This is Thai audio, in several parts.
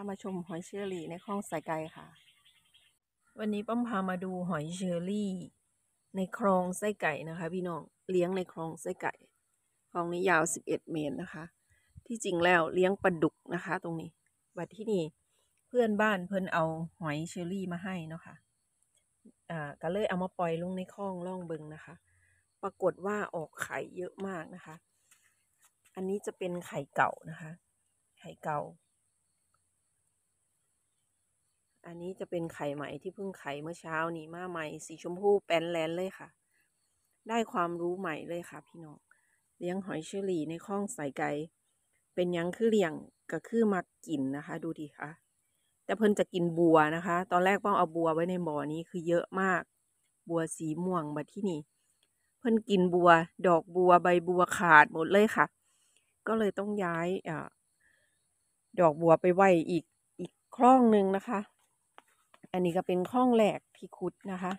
มาชมหอยเชอรี่ในคลองสายไก่ค่ะวันนี้ป้อมพามาดูหอยเชอรี่ในคลองไส้ไก่นะคะพี่น้องเลี้ยงในคลองไส้ไก่คลองนี้ยาว11 เมตรนะคะที่จริงแล้วเลี้ยงปลาดุกนะคะตรงนี้บัดที่นี่เพื่อนบ้านเพิ่นเอาหอยเชอรี่มาให้เนาะค่ะก็เลยเอามาปล่อยลงในคลองล่องเบิงนะคะปรากฏว่าออกไข่เยอะมากนะคะอันนี้จะเป็นไข่เก่านะคะไข่เก่าอันนี้จะเป็นไข่ใหม่ที่เพิ่งไข่เมื่อเช้านี้มาใหม่สีชมพูแป้นแลนเลยค่ะได้ความรู้ใหม่เลยค่ะพี่น้องเลี้ยงหอยเชอรี่ในคลองสายไก่เป็นยังคือเลี้ยงก็คือมากินนะคะดูดิค่ะแต่เพิ่นจะกินบัวนะคะตอนแรกป้องเอาบัวไว้ในบ่อนี้คือเยอะมากบัวสีม่วงบัดที่นี่เพิ่นกินบัวดอกบัวใบบัวขาดหมดเลยค่ะก็เลยต้องย้ายดอกบัวไปไว้อีกคลองนึงนะคะอันนี้ก็เป็นคลองแรกที่ขุดนะคะ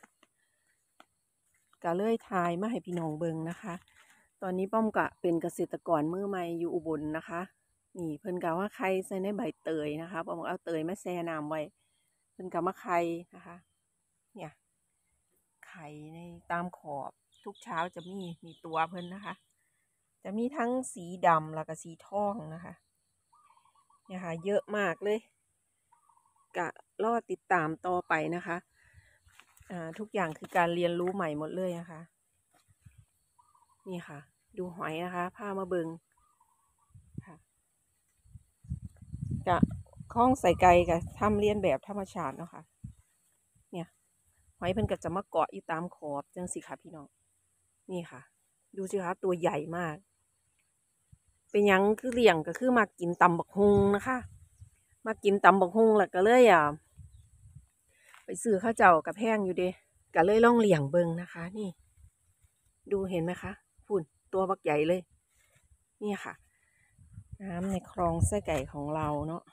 ก็เลยทายมาให้พี่น้องเบิงนะคะตอนนี้ป้อมกะเป็นเกษตรกรมือใหม่อยู่อุบลนะคะนี่เพิ่นกะว่าไข่ใส่ในใบเตยนะคะป้อมเอาเตยมาแช่น้ำไว้เพิ่นกะมาไข่นะคะเนี่ยไข่ในตามขอบทุกเช้าจะมีตัวเพิ่นนะคะจะมีทั้งสีดำแล้วก็สีทองนะคะเนี่ยค่ะเยอะมากเลยกะรอติดตามต่อไปนะคะทุกอย่างคือการเรียนรู้ใหม่หมดเลยนะคะนี่ค่ะดูหอยนะคะพามาเบิงค่ะกะคล้องใส่ไก่กับทำเรียนแบบธรรมชาติเนาะค่ะเนี่ยหอยเพิ่นก็จะมาเกาะอยู่ตามขอบจังสิค่ะพี่น้องนี่ค่ะดูสิคะตัวใหญ่มากเป็นยังคือเลี้ยงก็คือมากินตำบักฮุงนะคะมากินตำบักฮุงแล้วก็เลยไปซื้อข้าวเจ้ากับแพงอยู่เด้ก็เลยล่องเลี้ยงเบิงนะคะนี่ดูเห็นไหมคะฝุ่นตัวบักใหญ่เลยนี่ค่ะน้ำในคลองไส้ไก่ของเราเนาะ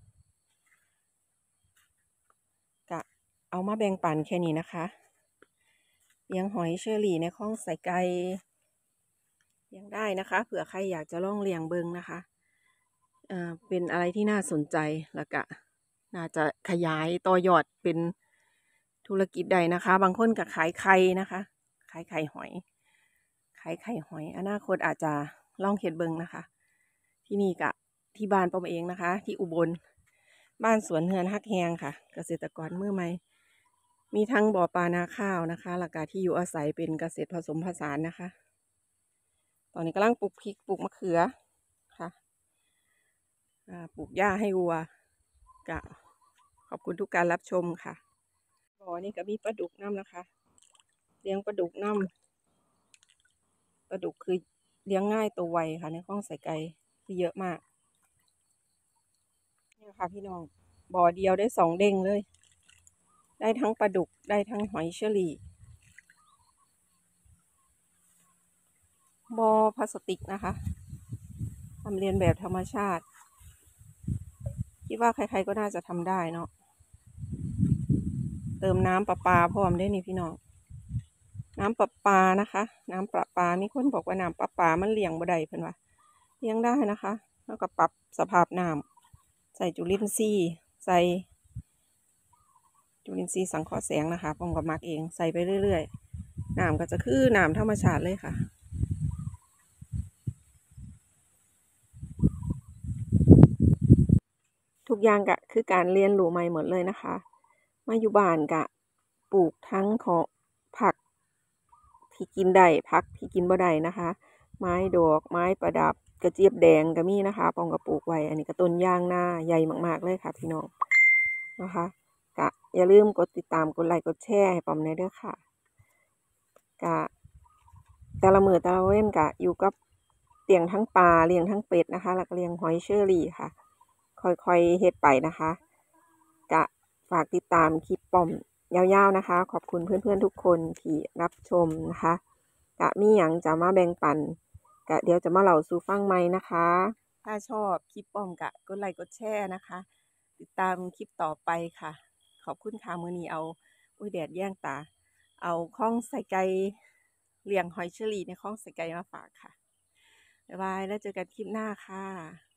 กะเอามาแบ่งปันแค่นี้นะคะเลี้ยงหอยเชอรี่ในคลองไส้ไก่เลี้ยงได้นะคะเผื่อใครอยากจะล่องเลี้ยงเบิงนะคะเป็นอะไรที่น่าสนใจแล้วก็น่าจะขยายต่อยอดเป็นธุรกิจใดนะคะบางคนก็ขายไข่นะคะขายไข่หอยอนาคตอาจจะล่องเฮ็ดเบิงนะคะที่นี่กะที่บ้านป้อมเองนะคะที่อุบลบ้านสวนเฮือนฮักแฮงค่ะเกษตรกรมือใหม่มีทั้งบ่อปลานาข้าวนะคะหลักการที่อยู่อาศัยเป็นเกษตรผสมผสานนะคะตอนนี้กำลังปลูกพริกปลูกมะเขือค่ะปลูกหญ้าให้วัวกะขอบคุณทุกการรับชมค่ะบ่อนี่ก็มีปลาดุกน้ำนะคะเลี้ยงปลาดุกน้ำปลาดุกคือเลี้ยงง่ายตัวไวค่ะในคลองสายไก่คือเยอะมากนี่ค่ะพี่น้องบ่อเดียวได้2 เด้งเลยได้ทั้งปลาดุกได้ทั้งหอยเชอรี่บ่อพลาสติกนะคะทำเรียนแบบธรรมชาติคิดว่าใครๆก็น่าจะทำได้เนาะเติมน้ำประปาพร้อมได้นี่พี่น้องน้ำประปานะคะน้ำประปามีคนบอกว่าน้ำประปามันเลี้ยงบ่ได้เพิ่นว่าเลี้ยงได้นะคะแล้วก็ปรับสภาพน้ำใส่จุลินทรีย์ใส่จุลินทรีย์สังเคราะห์แสงนะคะป้องกับมักเองใส่ไปเรื่อยๆน้ำก็จะคือน้ำธรรมชาติเลยค่ะทุกอย่างก็คือการเรียนรู้ใหม่หมดเลยนะคะมาอยู่บ้านก็ปลูกทั้งของผักที่กินได้ผักที่กินบ่ได้นะคะไม้ดอกไม้ประดับกระเจี๊ยบแดงก็มีนะคะป้องกับปลูกไว้อันนี้ก็ต้นยางนาใหญ่มากๆเลยค่ะพี่น้องนะคะก็อย่าลืมกดติดตามกดไลค์กดแชร์ให้ป้อมในเด้อค่ะก็แต่ละมื้อแต่ละเว้นก็อยู่กับเลี้ยงทั้งปลาเลี้ยงทั้งเป็ดนะคะแล้วก็เลี้ยงหอยเชอรี่ค่ะค่อยๆเฮ็ดไปนะคะก็ฝากติดตามคลิปป้อมยาวๆนะคะขอบคุณเพื่อนๆทุกคนที่รับชมนะคะก็มีหยังจะมาแบ่งปันก็เดี๋ยวจะมาเล่าสู่ฟังใหม่นะคะถ้าชอบคลิปป้อมก็กดไลค์กดแชร์นะคะติดตามคลิปต่อไปค่ะขอบคุณค่ะมื้อนี้เอาแดดแย่งตาเอาข้องใส่ไก่เลี้ยงหอยเชอรี่ในข้องใส่ไก่มาฝากค่ะบ๊ายบายแล้วเจอกันคลิปหน้าค่ะ